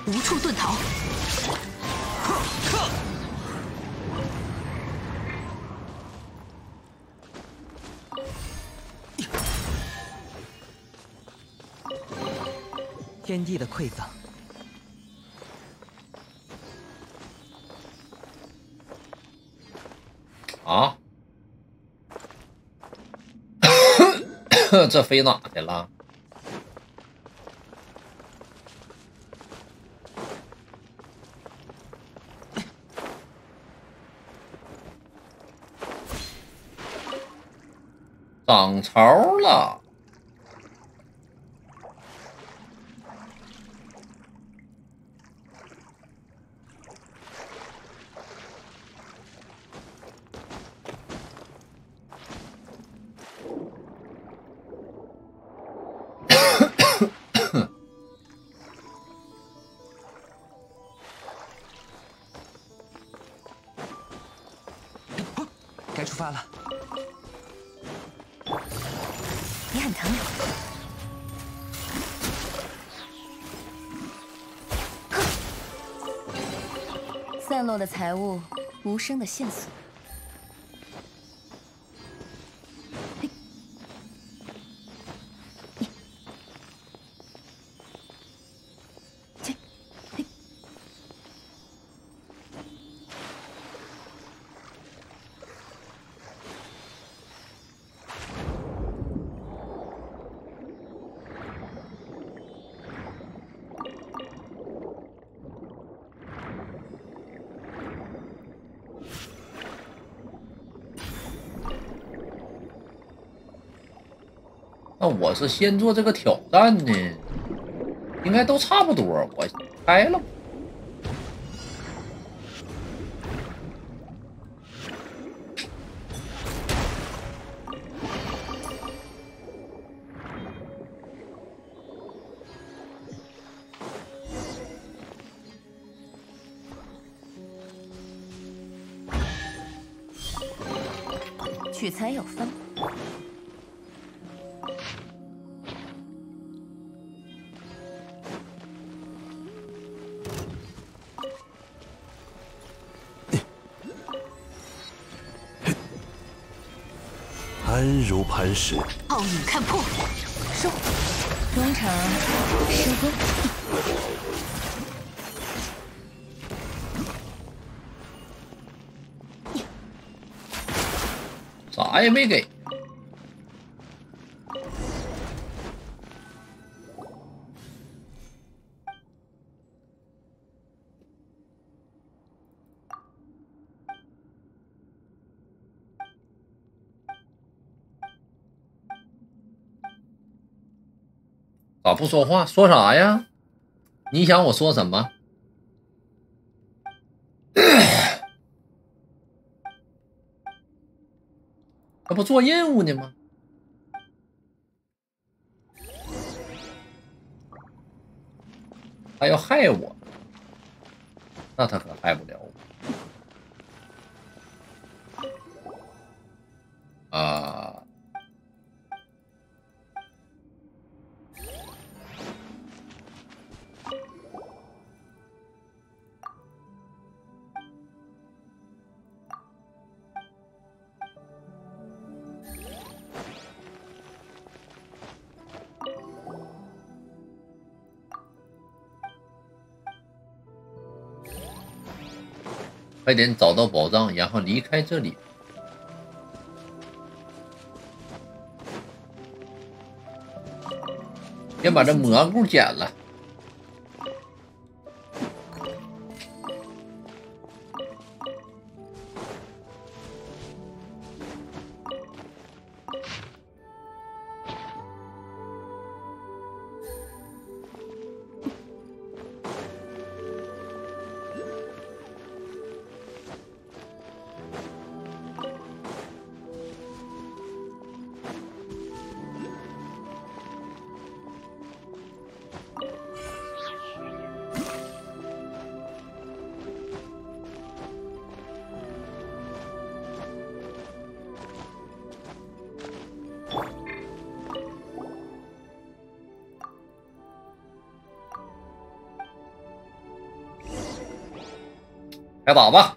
无处遁逃。 天地的馈赠。 啊！这飞哪去了？涨潮了！ 该出发了。 你很疼。散落的财物，无声的线索。 那我是先做这个挑战呢，应该都差不多。我开了。 取财有方。 安如磐石， 皓影看破，收。中场施工。 啥也没给。咋不说话？说啥呀？你想我说什么？这不做任务呢吗？他要害我，那他可害不了我。啊！快点找到宝藏，然后离开这里。先把这蘑菇捡了。 开打吧。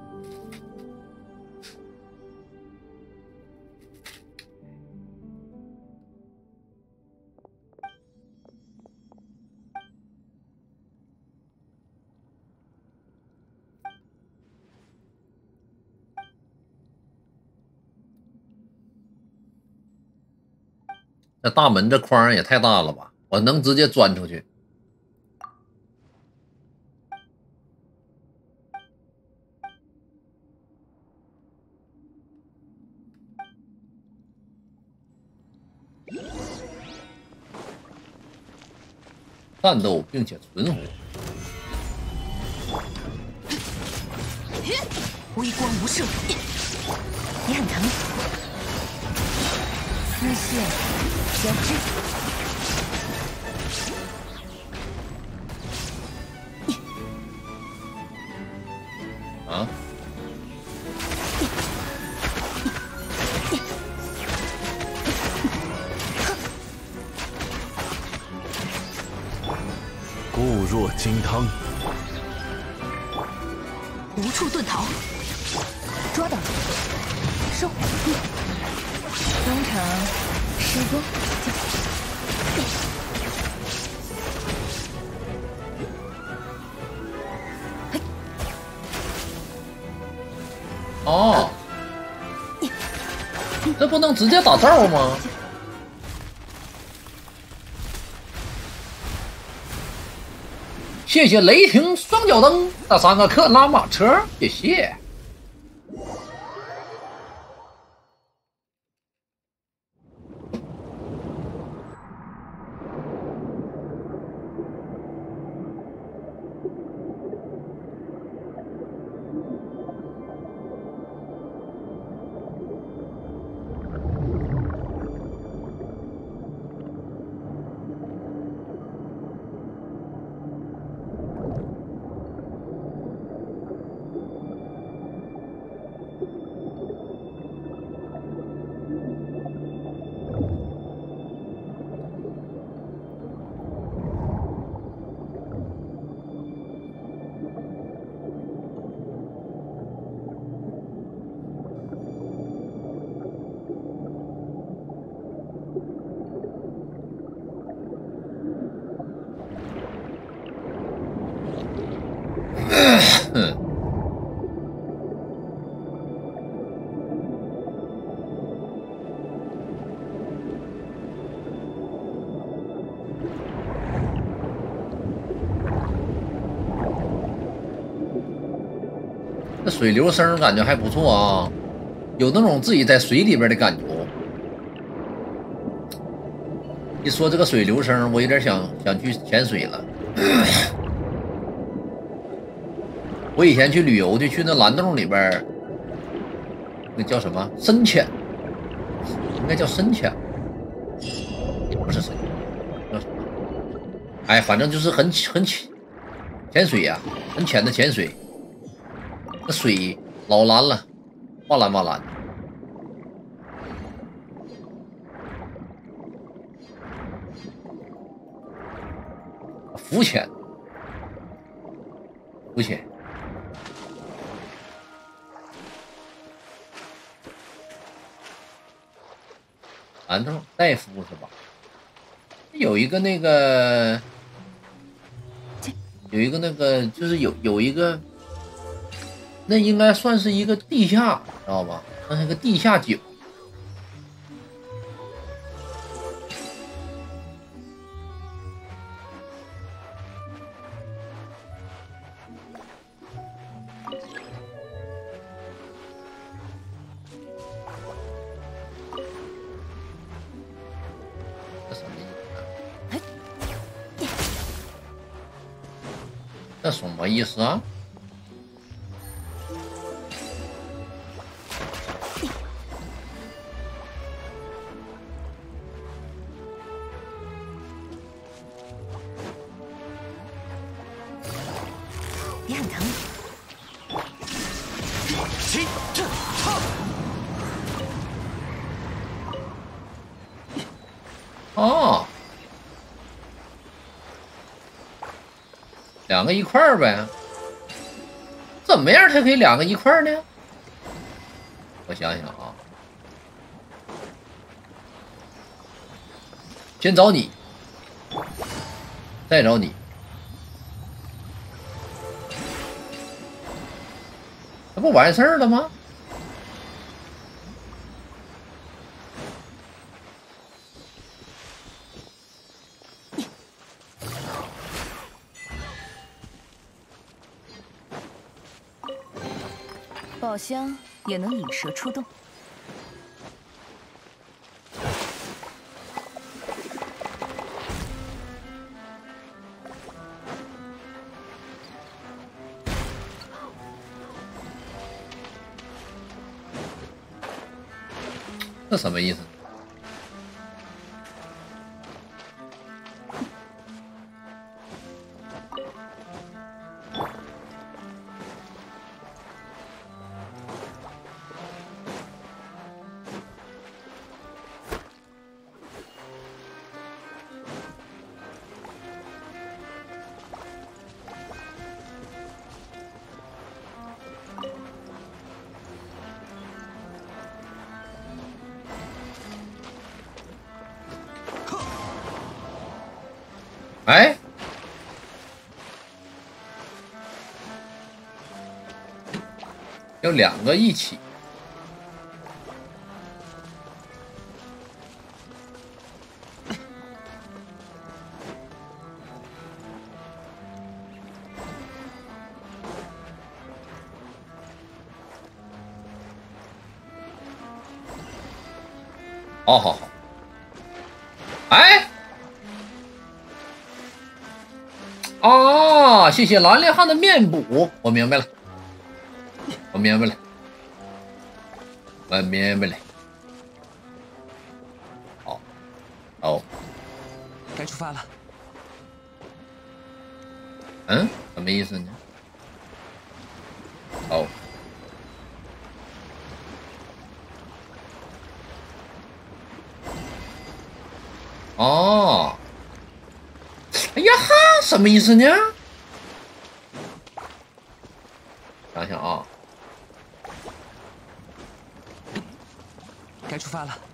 这大门这框也太大了吧！我能直接钻出去。战斗并且存活。 微光无射，你很疼。丝线交织。 啊！ 固若金汤， 无处遁逃。抓到，收。中场时光哦，这不能直接打罩吗？谢谢雷霆双脚蹬的3个克拉马车，谢谢。这水流声感觉还不错啊，有那种自己在水里边的感觉。一说这个水流声，我有点想去潜水了。我以前去旅游就去那蓝洞里边，那叫什么深潜，应该叫深潜，不是深潜，叫什么？哎，反正就是很浅潜水呀、很浅的潜水。那水老蓝了，哇蓝哇蓝。浮潜，浮潜。蓝洞大夫是吧？有一个那个，就是有一个。那应该算是一个地下，知道吧？那是一个地下井。这什么意思啊？ 你很疼。 哦，两个一块儿呗，这怎么样才可以两个一块呢？我想想啊，先找你，再找你，这不完事儿了吗？ 宝箱也能引蛇出洞。 这什么意思？哎，要两个一起。好好好。哎。啊！谢谢蓝莲汉的面补，我明白了，我明白了，我明白了。好，好， 该出发了。 嗯，什么意思呢？好。哦。哎呀哈，什么意思呢？想想啊， 该出发了。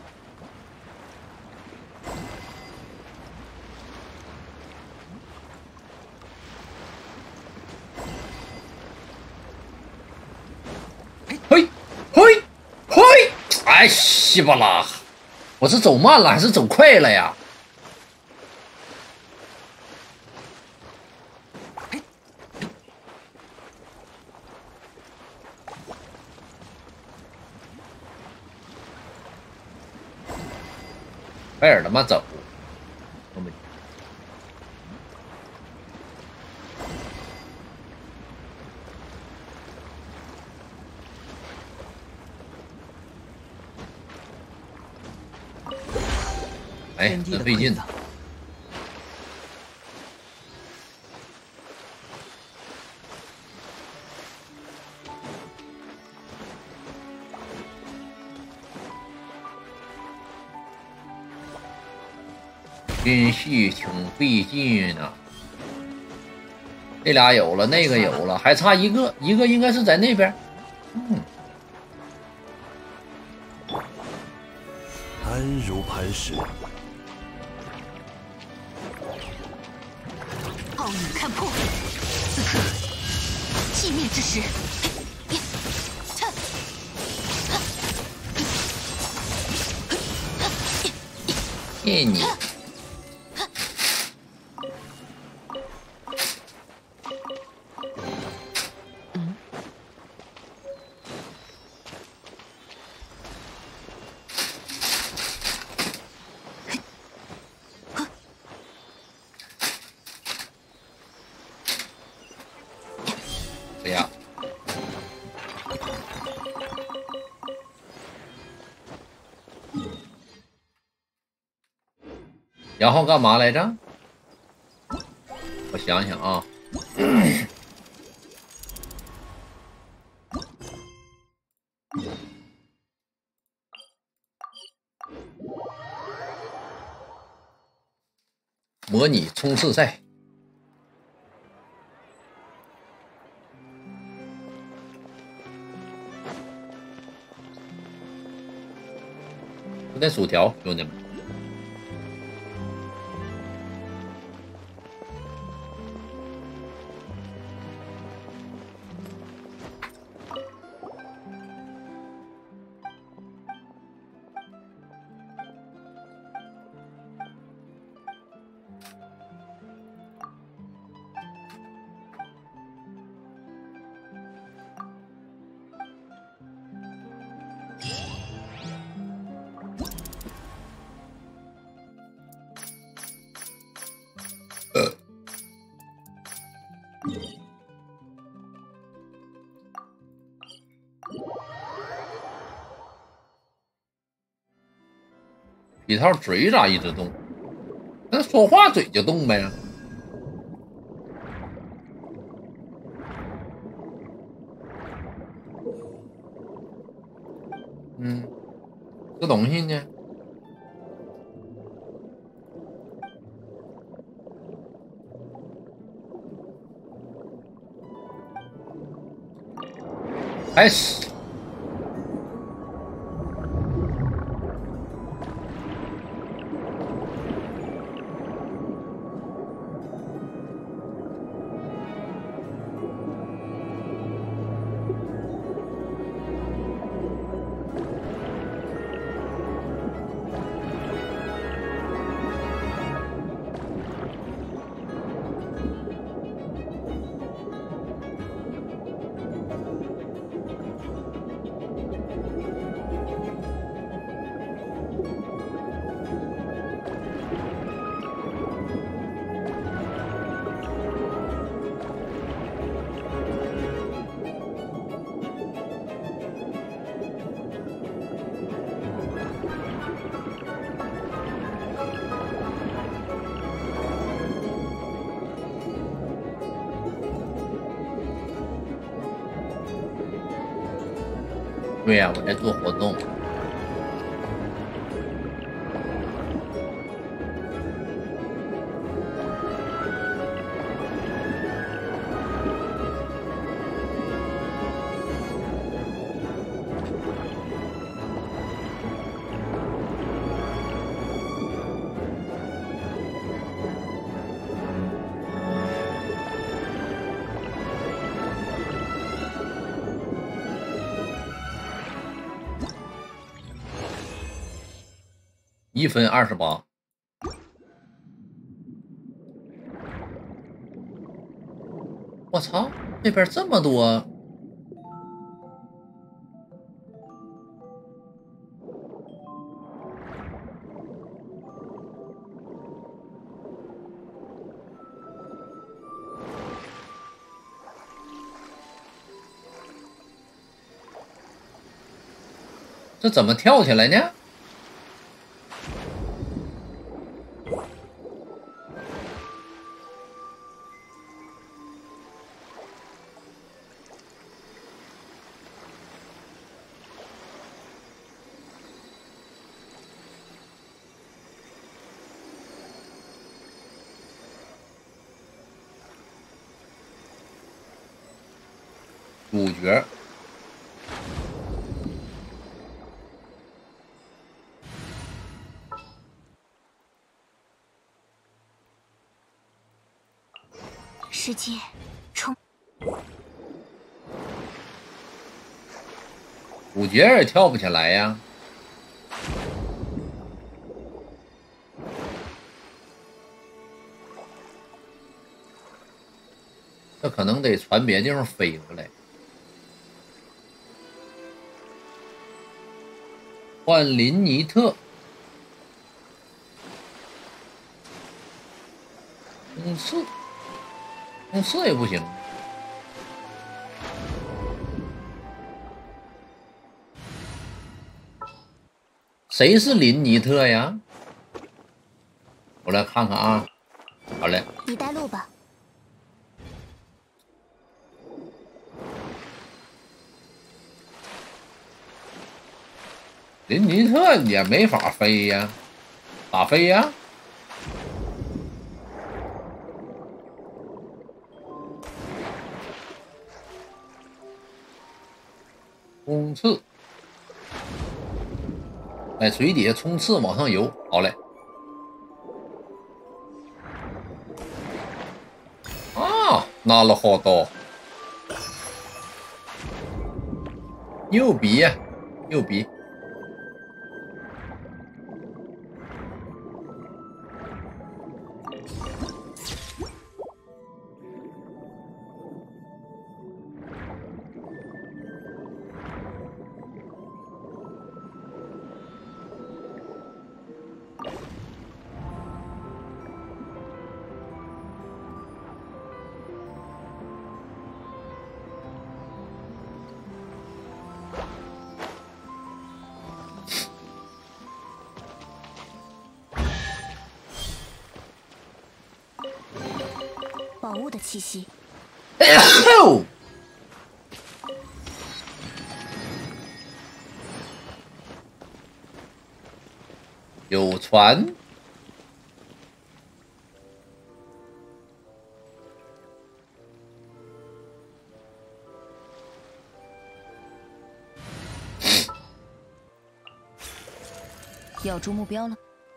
嘿，嘿，嘿！哎，稀巴拉，我是走慢了还是走快了呀？快点他妈走！哎，真费劲。真是挺费劲啊！这俩有了，那个有了，还差一个，一个应该是在那边。 安如磐石。 暴雨看破，此刻寂灭之时。 谢你。这样，然后干嘛来着？我想想啊，模拟冲刺赛。 点薯条，兄弟们。皮套嘴咋一直动？那说话嘴就动呗。这东西呢？开始。对呀，我在做活动。1分28，我操，这边这么多！这怎么跳起来呢？主角世界充， 主角也跳不起来呀。这可能得传别地方飞过来。换林尼特，冲刺也不行。谁是林尼特呀？我来看看啊。好嘞， 你带路吧。 林尼特也没法飞呀，咋飞呀？冲刺， 在水底下冲刺往上游，好嘞。啊，拿了好多，牛逼呀，牛逼！ 宝物的气息。 哎呀吼！有船。 咬住目标了。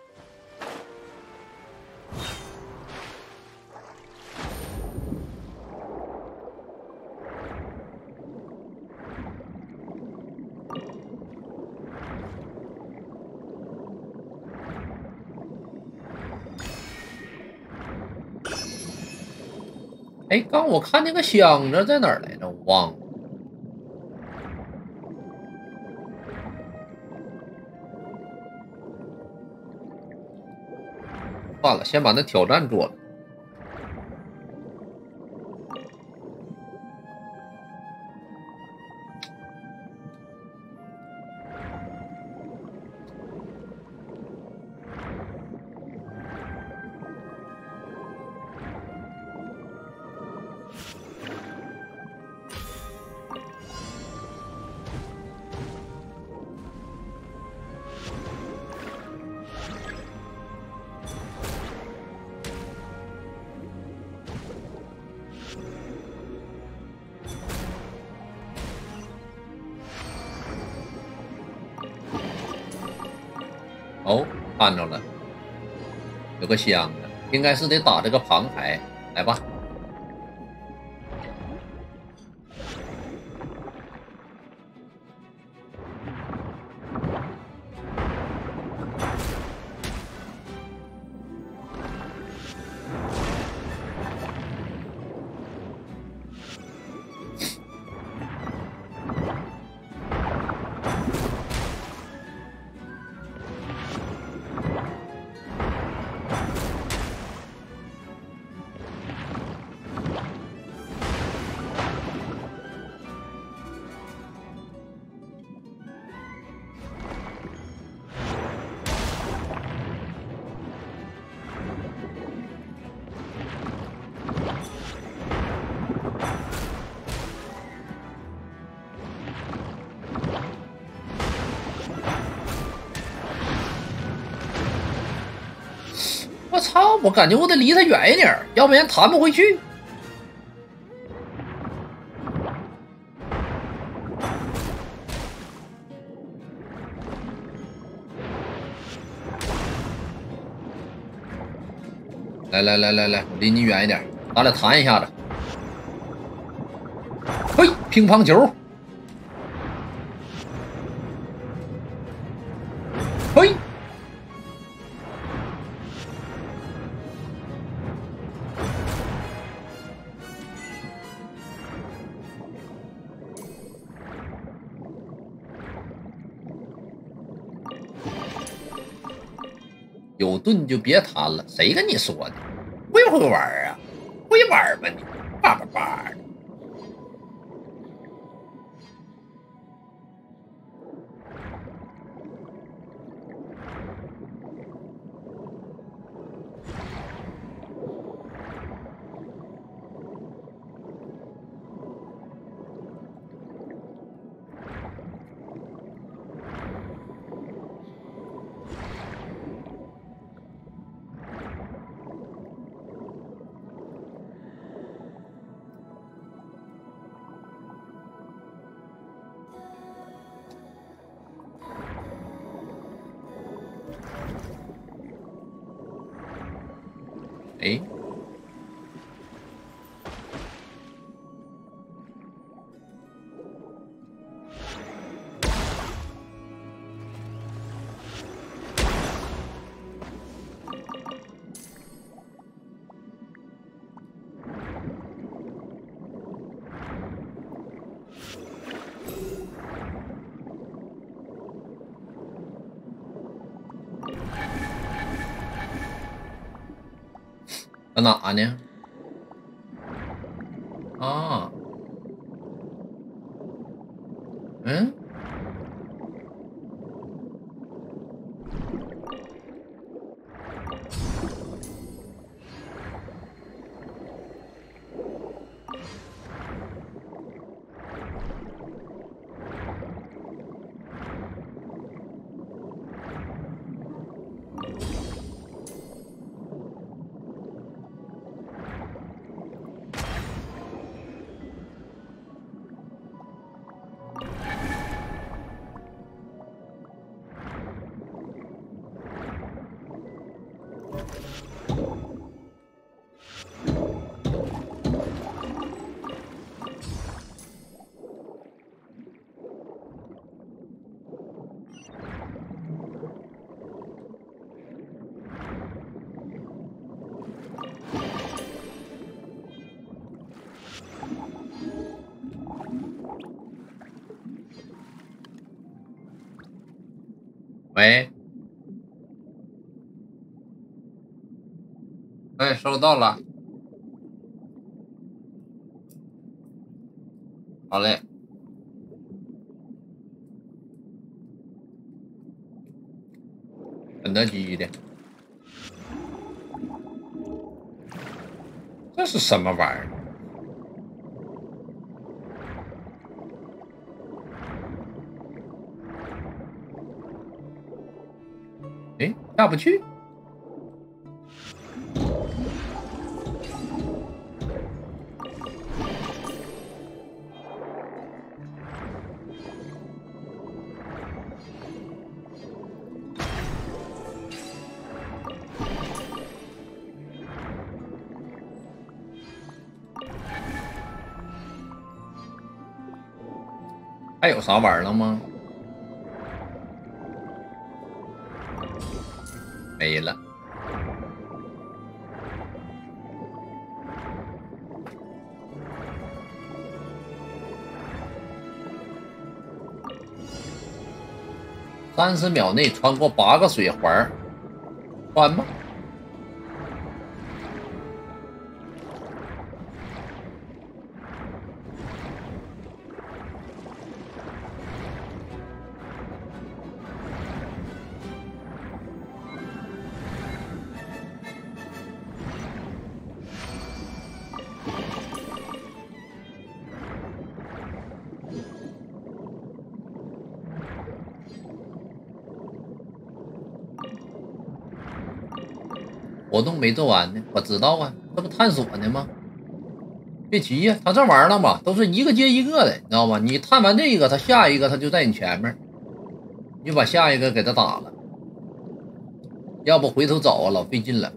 哎，刚我看那个箱子在哪儿来着？我忘了。算了，先把那挑战做了。哦，看着了，有个箱子，应该是得打这个旁牌，来吧。我操！我感觉我得离他远一点，要不然弹不回去。来，我离你远一点，咱俩弹一下子。嘿，乒乓球。嘿。有盾就别弹了，谁跟你说的？会不会玩啊？会玩吧你，叭叭叭的。 哎，在哪呢？啊，嗯，喂，哎，收到了，好嘞，肯德基的，这是什么玩意儿？哎，下不去。还有啥玩意儿了吗？没了。30秒内穿过8个水环，穿吗？活动没做完呢，我知道啊，这不探索呢吗？别急呀，他这玩意儿了嘛，都是一个接一个的，你知道吗？你探完这个，他下一个他就在你前面，你就把下一个给他打了，要不回头找啊，老费劲了。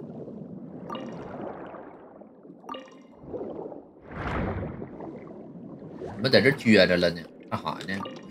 怎么在这撅着了呢？干啥呢？